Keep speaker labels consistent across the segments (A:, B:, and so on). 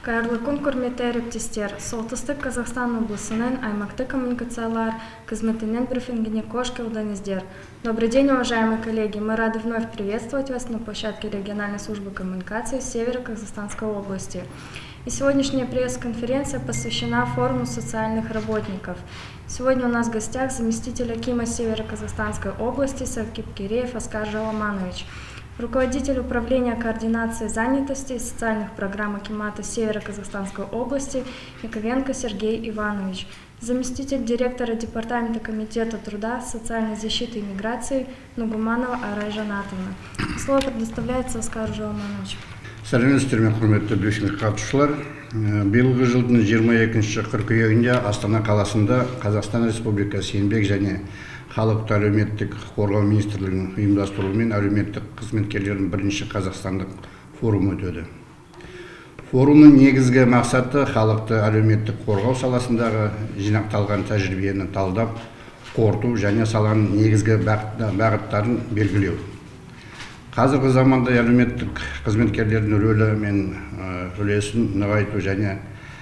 A: Кайырлы күн көрметті әріптестер. Солтүстік Қазақстан облысының аймақты коммуникациялар қызметінен брифингіне қош келдіңіздер. Добрый день, уважаемые коллеги. Мы рады вновь приветствовать вас на площадке региональной службы коммуникации Северо-Казахстанской области. И сегодняшняя пресс-конференция посвящена форуму социальных работников. Сегодня у нас в гостях заместитель акима Северо-Казахстанской области Савкипкиреев Оскар Жаламанович, руководитель управления координации занятости и социальных программ акимата Северо-Казахстанской области Яковенко Сергей Иванович, заместитель директора Департамента комитета труда, социальной защиты и миграции Нугуманова Арай Жанатовна. Слово предоставляется Оскару Жаламановичу.
B: Сәлеметсіздер ме, құрметті брифинг қатысушылар. Биылғы жылдың 22 қыркүйегінде Астана қаласында Қазақстан Республикасы еңбек және халықты әлеуметтік қорғау министрлігінің ұйымдастыруымен әлеуметтік қызметкерлердің бірінші қазақстандық форумы өтеді. Форумның негізгі мақсаты халықты әлеуметтік қорғау саласындағы жинақталған тәжірибені талдап, қорыту және саланың негізгі бағыттарын белгілеу. Қазіргі заманда әлеуметтік қызметкерлердің рөлі мен үлесін нығайту және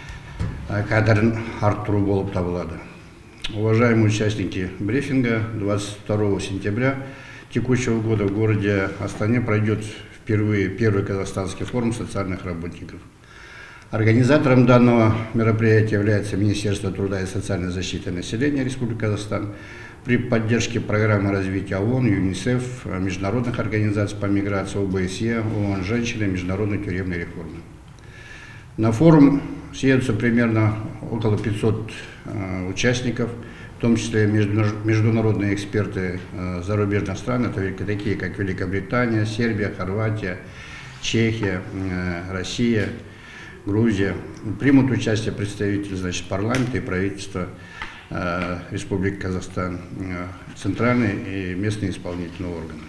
B: кадрын арттыру болып табылады. Уважаемые участники брифинга, 22 сентября текущего года в городе Астане пройдет впервые первый казахстанский форум социальных работников. Организатором данного мероприятия является Министерство труда и социальной защиты населения Республики Казахстан при поддержке программы развития ООН, ЮНИСЕФ, международных организаций по миграции, ОБСЕ, ООН «Женщины», международной тюремной реформы. На форум съедутся примерно около 500 участников, в том числе международные эксперты зарубежных стран, это такие как Великобритания, Сербия, Хорватия, Чехия, Россия, Грузия. Примут участие представители парламента и правительства Республики Казахстан, центральные и местные исполнительные органы.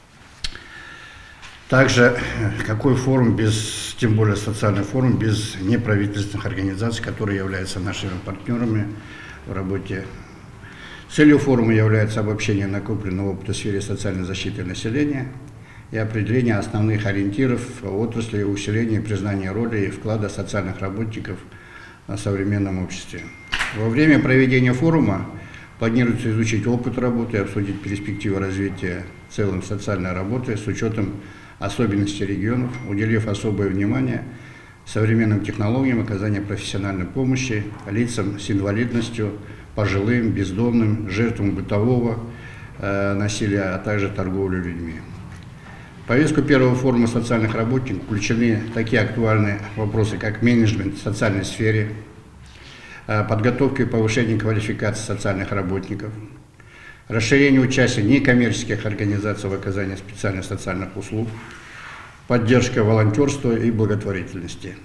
B: Также какой форум тем более социальный форум, без неправительственных организаций, которые являются нашими партнерами в работе. Целью форума является обобщение накопленного опыта в сфере социальной защиты населения и определение основных ориентиров отрасли, усиление и признание роли и вклада социальных работников в современном обществе. Во время проведения форума планируется изучить опыт работы и обсудить перспективы развития в целом социальной работы с учетом особенностей регионов, уделив особое внимание современным технологиям оказания профессиональной помощи лицам с инвалидностью, пожилым, бездомным, жертвам бытового насилия, а также торговли людьми. В повестку первого форума социальных работников включены такие актуальные вопросы, как менеджмент в социальной сфере, подготовка и повышение квалификации социальных работников, расширение участия некоммерческих организаций в оказании специальных социальных услуг, поддержка волонтерства и благотворительности.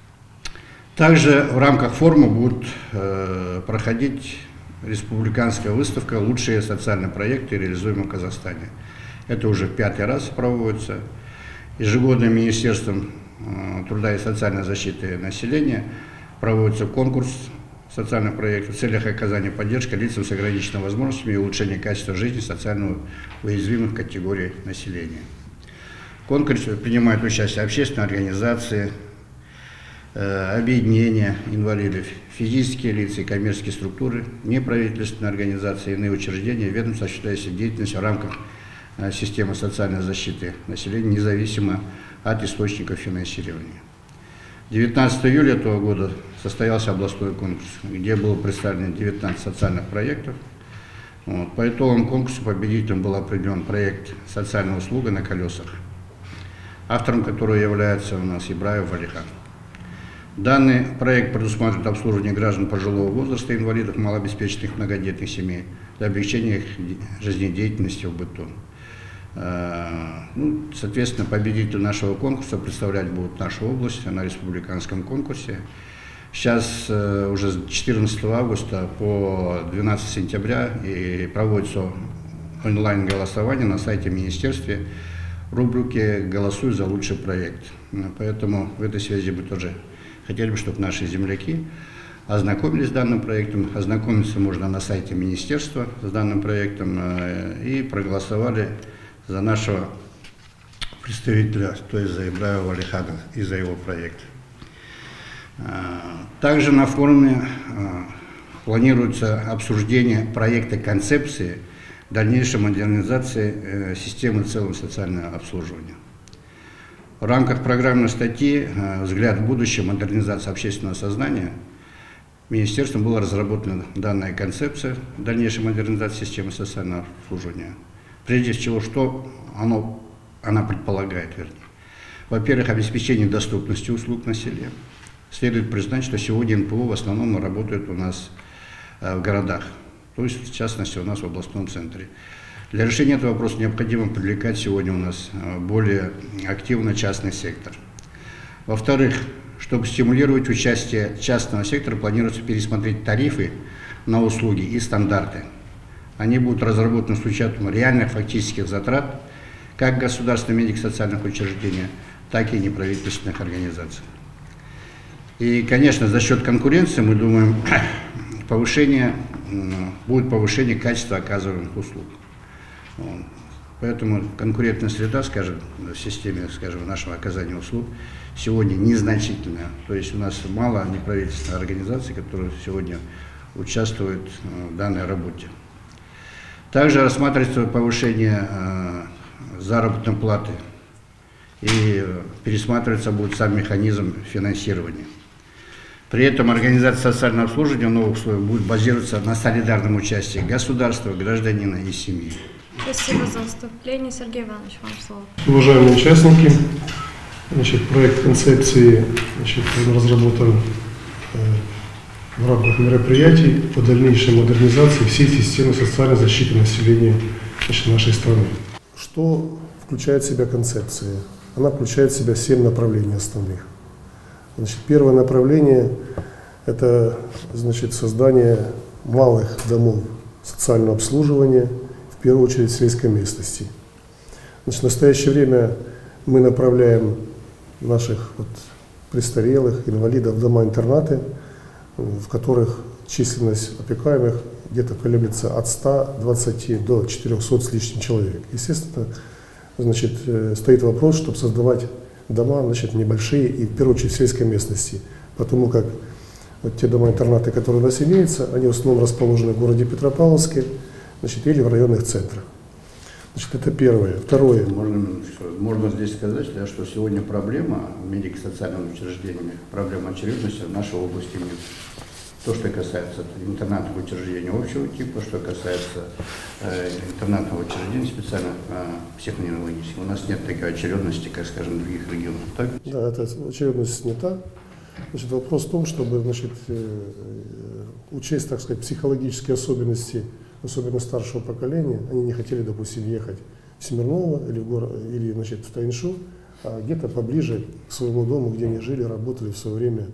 B: Также в рамках форума будет проходить республиканская выставка «Лучшие социальные проекты, реализуемые в Казахстане». Это уже 5-й раз проводится. Ежегодно Министерством труда и социальной защиты населения проводится конкурс социальных проектов в целях оказания поддержки лицам с ограниченными возможностями и улучшения качества жизни социально уязвимых категорий населения. В конкурсе принимают участие общественные организации, объединения инвалидов, физические лица и коммерческие структуры, неправительственные организации, иные учреждения, ведомства, осуществляющие деятельность в рамках системы социальной защиты населения, независимо от источников финансирования. 19 июля этого года состоялся областной конкурс, где было представлено 19 социальных проектов. По итогам конкурса победителем был определен проект «Социальная услуга на колесах», автором которого является у нас Ибраев Валихан. Данный проект предусматривает обслуживание граждан пожилого возраста, инвалидов, малообеспеченных многодетных семей для облегчения их жизнедеятельности в быту. Соответственно, победитель нашего конкурса представлять будет нашу область на республиканском конкурсе. Сейчас уже с 14 августа по 12 сентября и проводится онлайн-голосование на сайте министерства в рубрике «Голосуй за лучший проект». Поэтому в этой связи мы тоже хотели бы, чтобы наши земляки ознакомились с данным проектом. Ознакомиться можно на сайте министерства с данным проектом и проголосовали за нашего представителя, то есть за Ибраева Валихана и за его проект. Также на форуме планируется обсуждение проекта концепции дальнейшей модернизации системы целого социального обслуживания. В рамках программной статьи «Взгляд в будущее. Модернизация общественного сознания» Министерством была разработана данная концепция дальнейшей модернизации системы социального обслуживания. Прежде всего, что она предполагает, вернее. Во-первых, обеспечение доступности услуг на селе. Следует признать, что сегодня НПО в основном работают у нас в городах, то есть в частности у нас в областном центре. Для решения этого вопроса необходимо привлекать сегодня у нас более активно частный сектор. Во-вторых, чтобы стимулировать участие частного сектора, планируется пересмотреть тарифы на услуги и стандарты. Они будут разработаны с учетом реальных фактических затрат как государственных медико-социальных учреждений, так и неправительственных организаций. И, конечно, за счет конкуренции, мы думаем, будет повышение качества оказываемых услуг. Поэтому конкурентная среда, скажем, в системе, скажем, нашего оказания услуг сегодня незначительная. То есть у нас мало неправительственных организаций, которые сегодня участвуют в данной работе. Также рассматривается повышение заработной платы и пересматриваться будет сам механизм финансирования. При этом организация социального обслуживания в новых условиях будет базироваться на солидарном участии государства, гражданина и семьи.
A: Спасибо за выступление. Сергей Иванович, вам слово.
C: Уважаемые участники, проект концепции разработан в рамках мероприятий по дальнейшей модернизации всей системы социальной защиты населения нашей страны. Что включает в себя концепция? Она включает в себя 7 направлений основных. Первое направление – это создание малых домов социального обслуживания, в первую очередь в сельской местности. В настоящее время мы направляем наших престарелых, инвалидов в дома-интернаты, в которых численность опекаемых где-то колеблется от 120 до 400 с лишним человек. Естественно, стоит вопрос, чтобы создавать дома небольшие и в первую очередь в сельской местности, потому как те дома-интернаты, которые у нас имеются, они в основном расположены в городе Петропавловске или в районных центрах. Это первое. Второе.
B: Можно здесь сказать, да, что сегодня проблема медико-социальными учреждениями, проблема очередности в нашей области нет. То, что касается интернатного учреждения общего типа, что касается интернатного учреждения специально психоневрологического, у нас нет такой очередности, как, скажем, в других регионах. Так?
C: Да, эта очередность не та. Вопрос в том, чтобы учесть, так сказать, психологические особенности, особенно старшего поколения. Они не хотели, допустим, ехать в Смирново или в Тайншу, а где-то поближе к своему дому, где они жили, работали в свое время,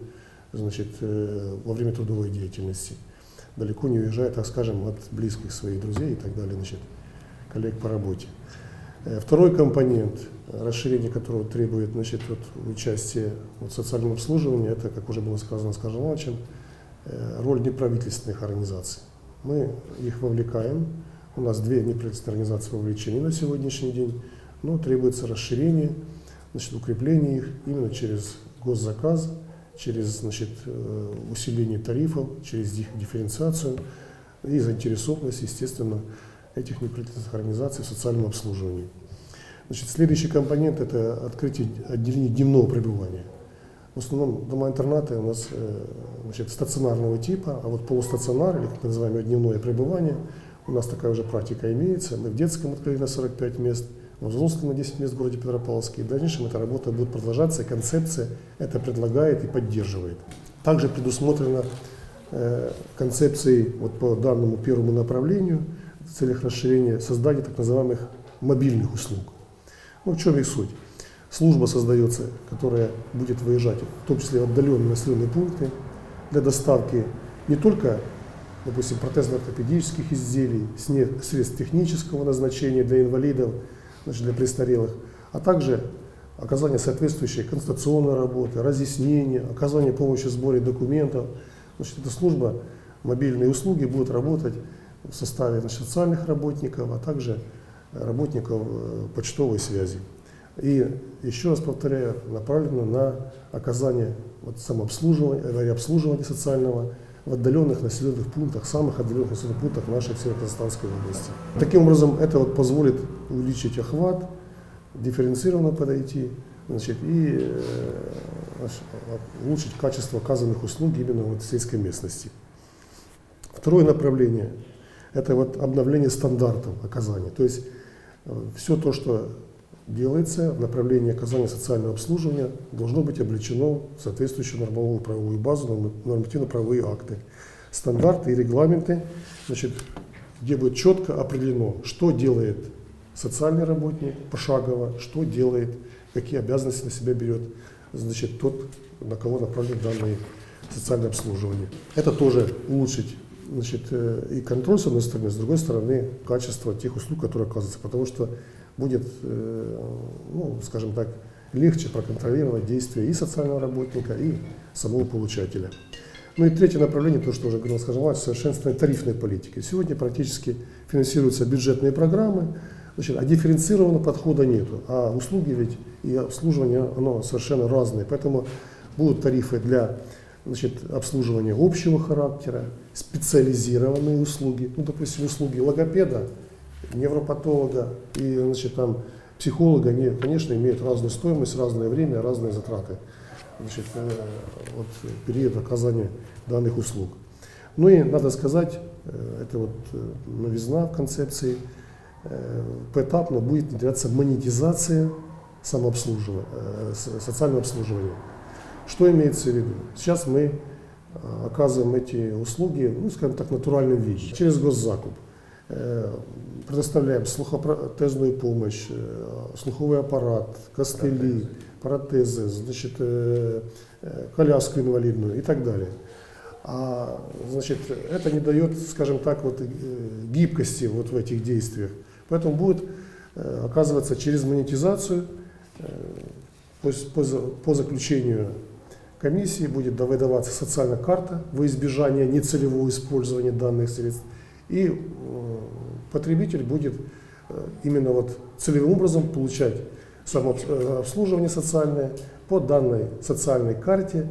C: во время трудовой деятельности, далеко не уезжая, так скажем, от близких своих друзей и так далее, коллег по работе. Второй компонент, расширение которого требует участия в социальном обслуживании, это, как уже было сказано Скажем Ивановичем, роль неправительственных организаций. Мы их вовлекаем, у нас 2 неправительственные организации вовлечены на сегодняшний день, но требуется расширение, укрепление их именно через госзаказ, через усиление тарифов, через дифференциацию и заинтересованность, естественно, этих неправительственных организаций в социальном обслуживании. Следующий компонент – это открытие отделений дневного пребывания. В основном дома-интернаты у нас стационарного типа, а полустационар, или так называемое дневное пребывание, у нас такая уже практика имеется. Мы в детском открыли на 45 мест, во взрослом на 10 мест в городе Петропавловске. И в дальнейшем эта работа будет продолжаться, и концепция это предлагает и поддерживает. Также предусмотрено концепцией по данному первому направлению в целях расширения создания так называемых мобильных услуг. В чем их суть? Служба создается, которая будет выезжать, в том числе в отдаленные населенные пункты, для доставки не только, допустим, протезно-ортопедических изделий, средств технического назначения для инвалидов, для престарелых, а также оказание соответствующей конституционной работы, разъяснения, оказание помощи в сборе документов. Эта служба, мобильные услуги будут работать в составе социальных работников, а также работников почтовой связи. И еще раз повторяю, направлено на оказание самообслуживания, обслуживания социального в отдаленных населенных пунктах, самых отдаленных населенных пунктах нашей Северо-Казахстанской области. Таким образом, это позволит увеличить охват, дифференцированно подойти, и улучшить качество оказанных услуг именно в сельской местности. Второе направление – это обновление стандартов оказания. То есть все то, что делается в направлении оказания социального обслуживания, должно быть облечено в соответствующую нормативно-правовую базу, нормативно-правовые акты, стандарты и регламенты, где будет четко определено, что делает социальный работник пошагово, что делает, какие обязанности на себя берет тот, на кого направлено данное социальное обслуживание. Это тоже улучшить и контроль с одной стороны, с другой стороны качество тех услуг, которые оказываются, потому что будет, скажем так, легче проконтролировать действия и социального работника, и самого получателя. Ну и третье направление, то, что уже говорил, скажем, совершенствование тарифной политики. Сегодня практически финансируются бюджетные программы, а дифференцированного подхода нету. А услуги ведь и обслуживание, оно совершенно разное. Поэтому будут тарифы для обслуживания общего характера, специализированные услуги, допустим, услуги логопеда, невропатолога и психолога, они, конечно, имеют разную стоимость, разное время, разные затраты период оказания данных услуг. Ну и надо сказать, это новизна в концепции, поэтапно будет внедряться монетизация самообслуживания, социального обслуживания. Что имеется в виду? Сейчас мы оказываем эти услуги, скажем так, в натуральном виде, через госзакуп. Предоставляем слухопротезную помощь, слуховой аппарат, костыли, протезы, коляску инвалидную и так далее. Это не дает, скажем так, гибкости в этих действиях. Поэтому будет оказываться через монетизацию, по заключению комиссии будет выдаваться социальная карта во избежание нецелевого использования данных средств. И потребитель будет именно целевым образом получать самообслуживание социальное по данной социальной карте,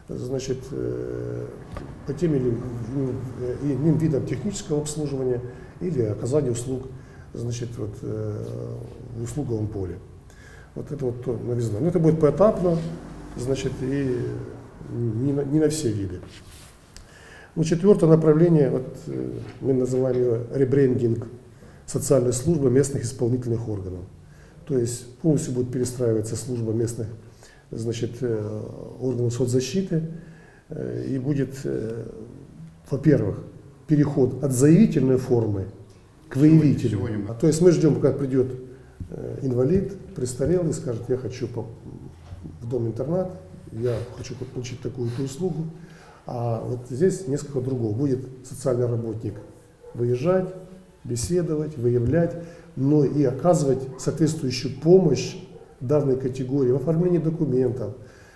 C: по тем или иным видам технического обслуживания или оказания услуг в услуговом поле. Это новизна. Но это будет поэтапно, и не на все виды. Четвертое направление, мы называем его ребрендинг социальной службы местных исполнительных органов. То есть полностью будет перестраиваться служба местных органов соцзащиты, и будет, во-первых, переход от заявительной формы к выявительной. То есть мы ждем, пока придет инвалид, престарелый, и скажет: я хочу в дом-интернат, я хочу получить такую-то услугу. А здесь несколько другого. Будет социальный работник выезжать, беседовать, выявлять, но и оказывать соответствующую помощь данной категории в оформлении документов,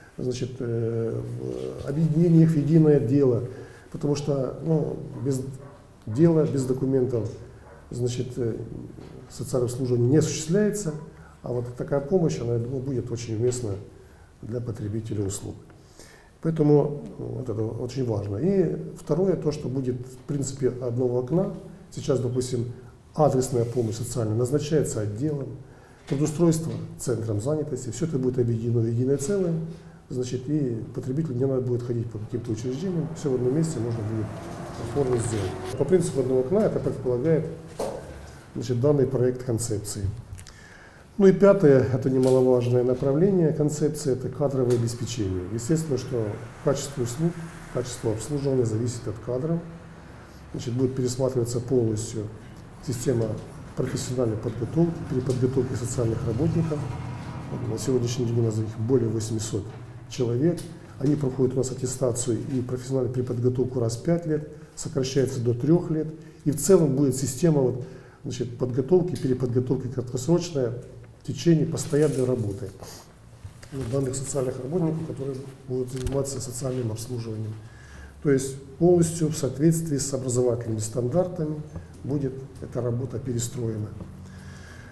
C: объединение их в единое дело. Потому что без дела, без документов социальное обслуживание не осуществляется, а такая помощь, она, я думаю, будет очень уместна для потребителя услуг. Поэтому это очень важно. И второе, то, что будет в принципе одного окна. Сейчас, допустим, адресная помощь социальная назначается отделом, трудоустройство центром занятости. Все это будет объединено в единое целое. И потребителю не надо будет ходить по каким-то учреждениям. Все в одном месте можно будет оформить, сделать. По принципу одного окна это предполагает данный проект концепции. Ну и пятое, это немаловажное направление концепции, это кадровое обеспечение. Естественно, что качество услуг, качество обслуживания зависит от кадров. Будет пересматриваться полностью система профессиональной подготовки, переподготовки социальных работников. На сегодняшний день у нас их более 800 человек. Они проходят у нас аттестацию и профессиональную переподготовку раз в 5 лет, сокращается до 3 лет. И в целом будет система подготовки, переподготовки краткосрочная в течение постоянной работы данных социальных работников, которые будут заниматься социальным обслуживанием. То есть полностью в соответствии с образовательными стандартами будет эта работа перестроена.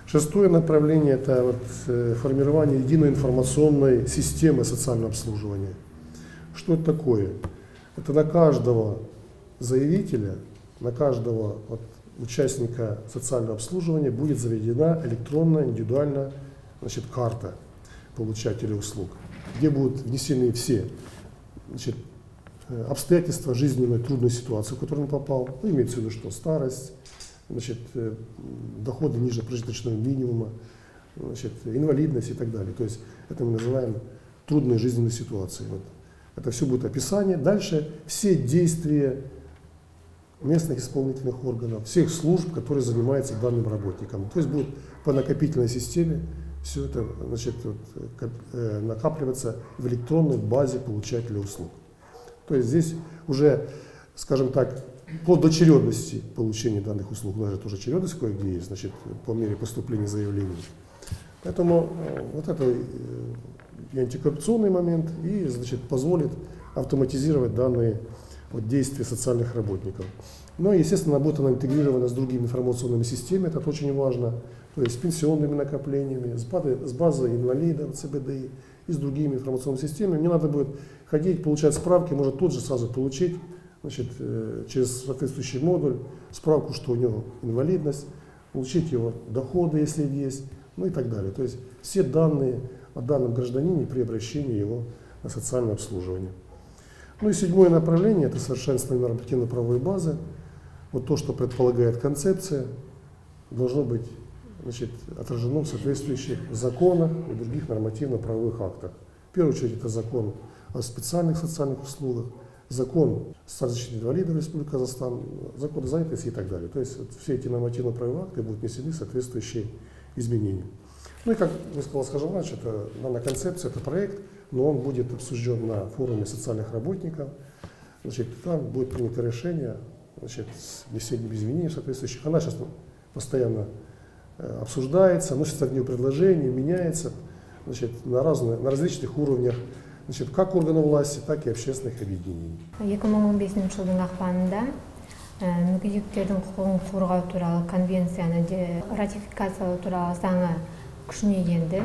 C: Шестое направление – это вот формирование единой информационной системы социального обслуживания. Что это такое? Это на каждого заявителя, на каждого участника социального обслуживания будет заведена электронная, индивидуальная, значит, карта получателя услуг, где будут внесены все, значит, обстоятельства жизненной трудной ситуации, в которую он попал. Ну, имеется в виду, что старость, значит, доходы ниже прожиточного минимума, значит, инвалидность и так далее. То есть это мы называем трудной жизненной ситуацией. Вот. Это все будет описание. Дальше все действия местных исполнительных органов, всех служб, которые занимаются данным работником. То есть будет по накопительной системе все это, значит, накапливаться в электронной базе получателя услуг. То есть здесь уже, скажем так, по дочередности получения данных услуг, даже тоже очередность кое-где есть, значит, по мере поступления заявлений. Поэтому вот это и антикоррупционный момент, и, значит, позволит автоматизировать данные действия социальных работников. Но, естественно, будет она интегрирована с другими информационными системами, это очень важно, то есть с пенсионными накоплениями, с базой инвалидов, ЦБДИ и с другими информационными системами. Не надо будет ходить, получать справки, может тут же сразу получить, значит, через соответствующий модуль справку, что у него инвалидность, получить его доходы, если есть, ну и так далее. То есть все данные о данном гражданине при обращении его на социальное обслуживание. Ну и седьмое направление – это совершенствование нормативно-правовой базы. Вот то, что предполагает концепция, должно быть, значит, отражено в соответствующих законах и других нормативно-правовых актах. В первую очередь это закон о специальных социальных услугах, закон о социальной защите инвалидов Республики Казахстан, закон о занятости и так далее. То есть все эти нормативно-правовые акты будут внесены соответствующие изменения. Ну и как я сказал, скажем раньше, это данная концепция, это проект, но он будет обсужден на форуме социальных работников. Значит, там будет принято решение, значит, с внесением изменений соответствующих. Она сейчас постоянно обсуждается, носится в нее предложения, меняется, значит, на различных уровнях, значит, как органов власти, так и общественных объединений.
D: 2015 жылдың ақпанында мүгедектердің құқығын қорғау туралы конвенцияны ратификациялау туралы заңы күшіне енді.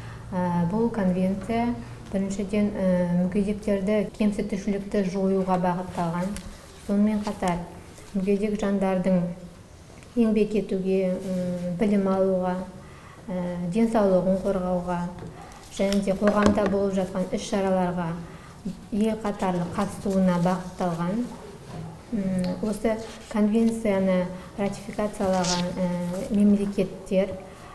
D: Бұл конвенция біріншіден мүгедектерді кемсітушілікті жоюға бағытталған. Сонымен қатар мүгедек жандардың еңбек етуге, білім алуға, денсаулығын қорғауға және де қоғамда болып жатқан іс-шараларға ел қатарлы қатысуына бағытталған. Осы конвенцияны ратификациялаған мемлекеттер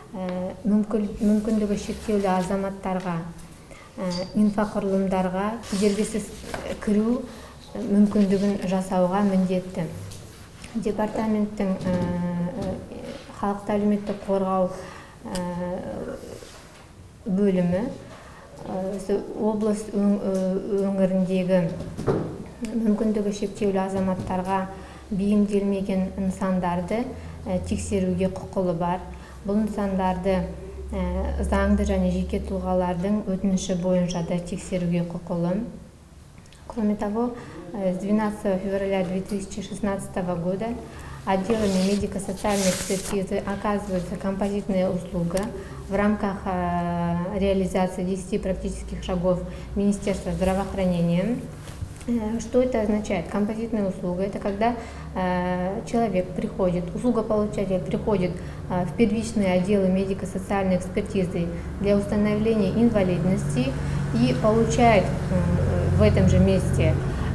D: мүмкіндігі шектеулі азаматтарға, инфрақұрылымдарға кедергісіз кіру мүмкіндігін жасауға міндетті. Департаменттің халықты әлеуметтік қорғау бөлімі облыс өңіріндегі мүмкіндігі шектеулі азаматтарға бейімделмеген нысандарды тексеруге құқылы бар. Бұл нысандарды заңды және жеке тұлғалардың өтініші бойынша да тексеруге құқылы. Кроме того, с 12 февраля 2016 года отделами медико-социальной экспертизы оказывается композитная услуга в рамках реализации 10 практических шагов Министерства здравоохранения. Что это означает? Композитная услуга – это когда человек приходит, услугополучатель приходит в первичные отделы медико-социальной экспертизы для установления инвалидности и получает в этом же месте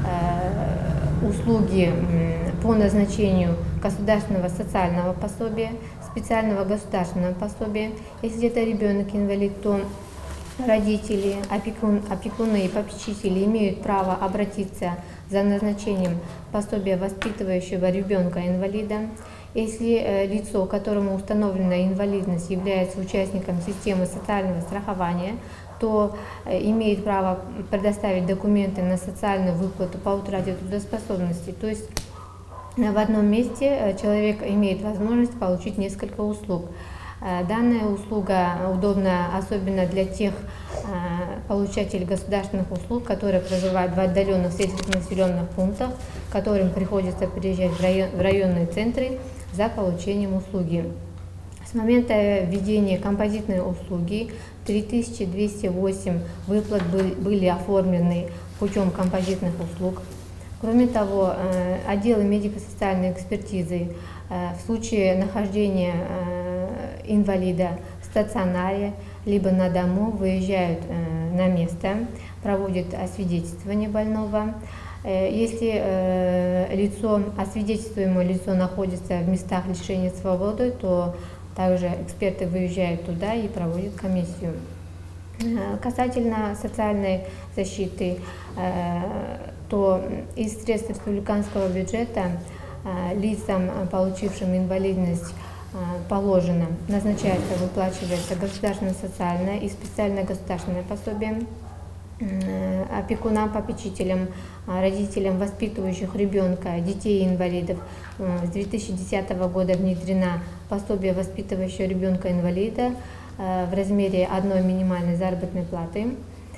D: услуги по назначению государственного социального пособия, специального государственного пособия. Если это ребенок-инвалид, то родители, опекуны и попечители имеют право обратиться за назначением пособия воспитывающего ребенка-инвалида. Если лицо, которому установлена инвалидность, является участником системы социального страхования, то имеет право предоставить документы на социальную выплату по утрате трудоспособности. То есть в одном месте человек имеет возможность получить несколько услуг. Данная услуга удобна особенно для тех получателей государственных услуг, которые проживают в отдаленных сельских населенных пунктах, которым приходится приезжать в районные центры за получением услуги. С момента введения композитной услуги 3208 выплат были оформлены путем композитных услуг. Кроме того, отделы медико-социальной экспертизы в случае нахождения инвалида в стационаре либо на дому выезжают на место, проводят освидетельствование больного. Если освидетельствуемое лицо находится в местах лишения свободы, то также эксперты выезжают туда и проводят комиссию. Касательно социальной защиты, то из средств республиканского бюджета лицам, получившим инвалидность, положено, назначается, выплачивается государственное социальное и специальное государственное пособие опекунам, попечителям, родителям, воспитывающих ребенка, детей-инвалидов. С 2010 года внедрено пособие воспитывающего ребенка-инвалида в размере одной минимальной заработной платы.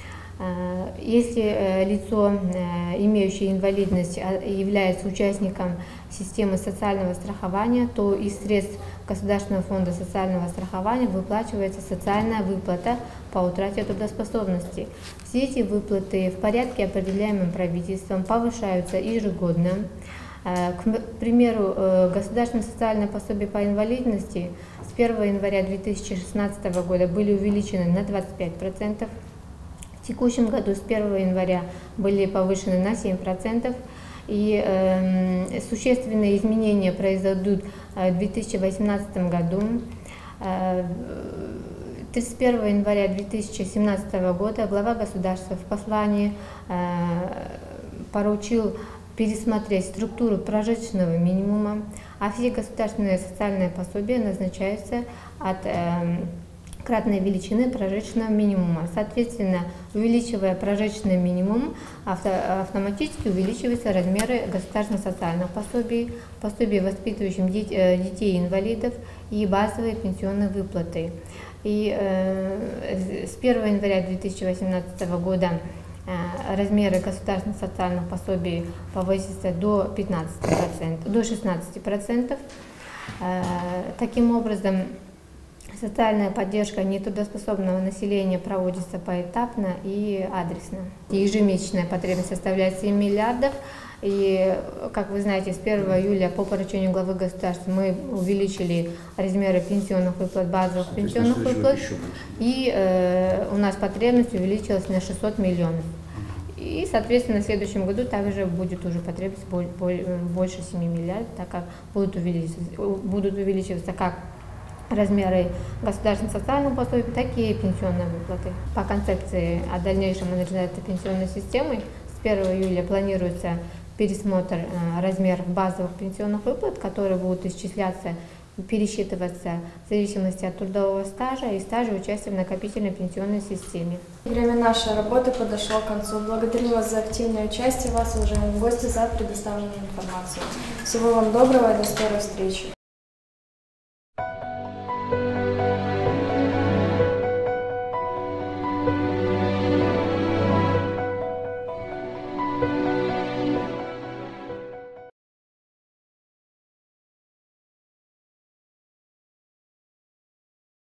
D: Если лицо, имеющее инвалидность, является участником системы социального страхования, то из средств Государственного фонда социального страхования выплачивается социальная выплата по утрате трудоспособности. Все эти выплаты в порядке, определяемым правительством, повышаются ежегодно. К примеру, государственное социальное пособие по инвалидности с 1 января 2016 года были увеличены на 25%. В текущем году с 1 января были повышены на 7%, и существенные изменения произойдут в 2018 году. 31 января 2017 года глава государства в послании поручил пересмотреть структуру прожиточного минимума, а все государственные социальные пособия назначаются от кратной величины прожиточного минимума. Соответственно, увеличивая прожиточный минимум, автоматически увеличиваются размеры государственных социальных пособий, пособий воспитывающим детей-инвалидов и базовые пенсионные выплаты. И с 1 января 2018 года размеры государственных социальных пособий повысятся до 16%. Таким образом, социальная поддержка нетрудоспособного населения проводится поэтапно и адресно. Ежемесячная потребность составляет 7 миллиардов. И, как вы знаете, с 1 июля по поручению главы государства мы увеличили размеры пенсионных выплат, базовых пенсионных выплат. И у нас потребность увеличилась на 600 миллионов. И, соответственно, в следующем году также будет уже потребность больше 7 миллиардов, так как будут увеличиваться как размеры государственных социальных пособий, так и пенсионные выплаты. По концепции о дальнейшем модернизации пенсионной системы с 1 июля планируется пересмотр размеров базовых пенсионных выплат, которые будут исчисляться и пересчитываться в зависимости от трудового стажа и стажа участия в накопительной пенсионной системе.
A: Время нашей работы подошло к концу. Благодарю вас за активное участие, вас, уважаемые гости, за предоставленную информацию. Всего вам доброго и до скорой встречи.